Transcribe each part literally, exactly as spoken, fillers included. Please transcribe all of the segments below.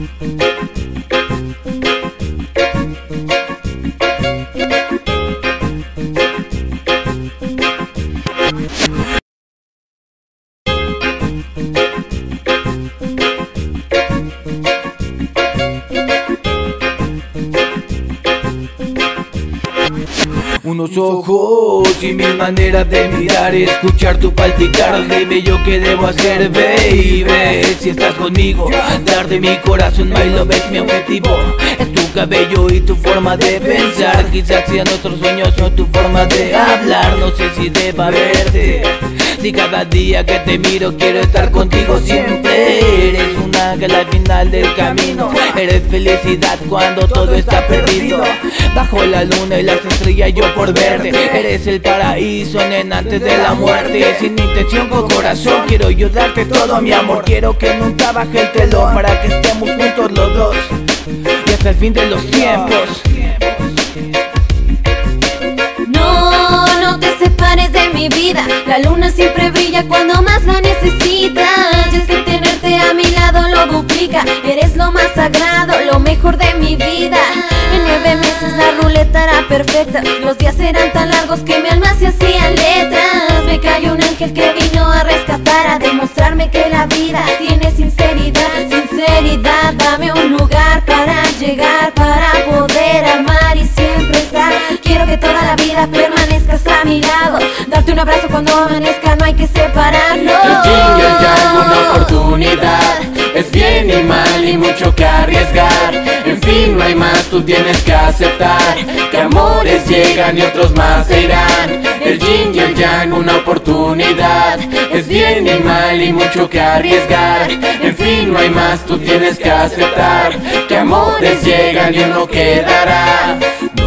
Unos ojos y mil maneras de mirar, escuchar tu palpitar. Dime yo qué debo hacer, baby. Si estás conmigo, dar de mi corazón, my love es mi objetivo. Es tu cabello y tu forma de pensar. Quizás sean otros sueños o tu forma de hablar. No sé si deba verte, si cada día que te miro quiero estar contigo siempre. Eres un ángel al final del camino, eres felicidad cuando todo está perdido. Bajo la luna y las estrellas yo por verte, eres el paraíso, nena, antes de la muerte. Sin intención con corazón quiero yo darte todo mi amor. Quiero que nunca baje el telón para que estemos juntos los dos y hasta el fin de los tiempos. No, no te separes de mi vida. La luna siempre brilla cuando más la necesitas. Y es que tenerte a mi lado lo duplica. Eres lo más sagrado, lo mejor de mi vida. En nueve meses la ruleta era perfecta. Los días eran tan largos que mi alma se hacía letras. Me cayó un ángel que vino a rescatar, a demostrarme que la vida tiene sinceridad. Sinceridad, dame un lugar para llegar, para poder amar y siempre estar. Quiero que toda la vida permanezcas a mi lado, darte un abrazo cuando amanezca, no hay que separarnos. El yin y el yang, una oportunidad. Es bien y mal y mucho que arriesgar. En fin, no hay más, tú tienes que aceptar que amores llegan y otros más se irán. El yin y el yang, una oportunidad. Es bien y mal y mucho que arriesgar. En fin, no hay más, tú tienes que aceptar que amores llegan y uno quedará.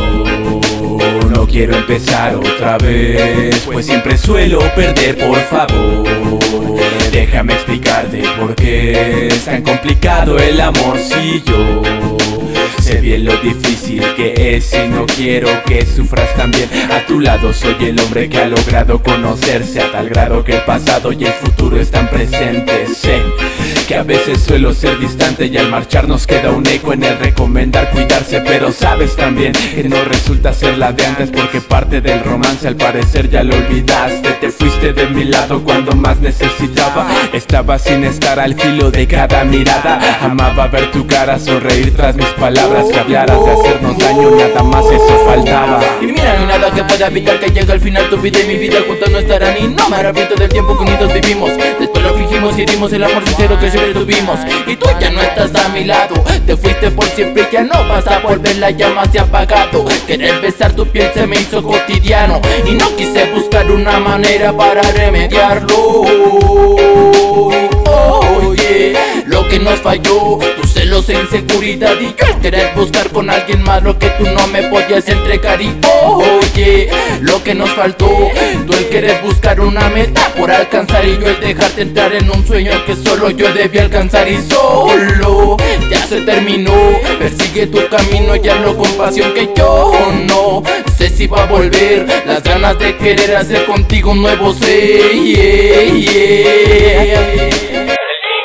No, no quiero empezar otra vez, pues siempre suelo perder, por favor. Déjame explicarte por qué es tan complicado el amor. Si yo sé bien lo difícil que es y no quiero que sufras también. A tu lado soy el hombre que ha logrado conocerse a tal grado que el pasado y el futuro están presentes. Sé que a veces suelo ser distante y al marchar nos queda un eco en el recomendar cuidarse. Pero sabes también que no resulta ser la de antes, porque parte del romance al parecer ya lo olvidaste. Te fuiste de mi lado cuando más necesitaba. Estaba sin estar al filo de cada mirada. Amaba ver tu cara, sonreír tras mis palabras. Que hablaras de hacernos daño, nada más eso faltaba. Y mira, no hay nada que pueda evitar que llegue al final tu vida y mi vida juntos no estarán. Y no me arrepiento del tiempo que unidos vivimos. Después lo fingimos y dimos el amor sincero que siempre tuvimos. Y tú ya no estás a mi lado, te fuiste por siempre y ya no vas a volver, la llama se ha apagado. Querer besar tu piel se me hizo cotidiano y no quise buscar una manera para remediarlo. Oye, lo que nos falló, tus celos e inseguridad y yo el querer buscar con alguien más lo que tú no me podías entregar. Y oye, lo que nos faltó, tú el querer buscar una meta por alcanzar y yo el dejarte entrar en un sueño que solo yo debía alcanzar. Y solo ya se terminó, persigue tu camino y hazlo con pasión que yo no sé si va a volver. Las ganas de querer hacer contigo un nuevo ser, yeah, yeah.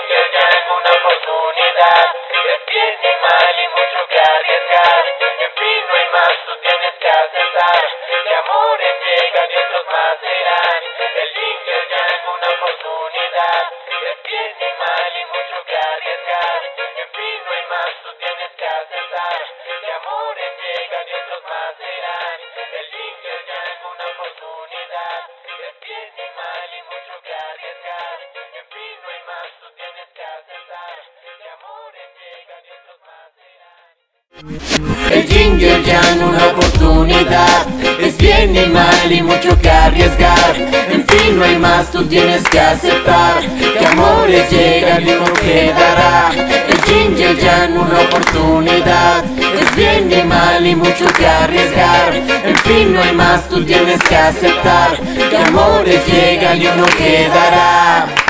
El yin y el yang, una oportunidad. Es bien y mal y mucho que arriesgar. En fin, no hay más, tú tienes que aceptar que amores llegan y uno quedará. El yin y el yang, una oportunidad. Es bien y mal y mucho que arriesgar. En fin, no hay más, tú tienes que aceptar que amores llegan y uno quedará.